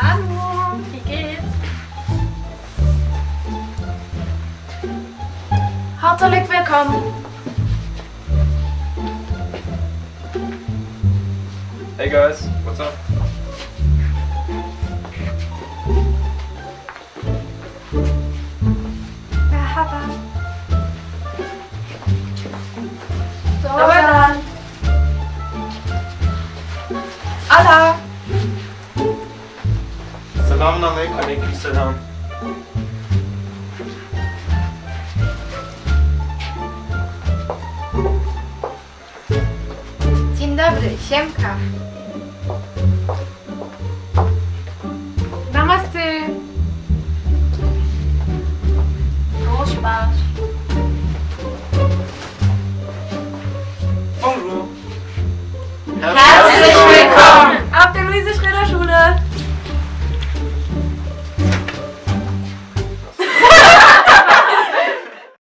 Hallo, wie geht's? Hartelijk willkommen. Hey guys, what's up? Merhaba. Dolan. Allah. Selamun alaikum. Aleykümselam. Dzień dobry, siemka.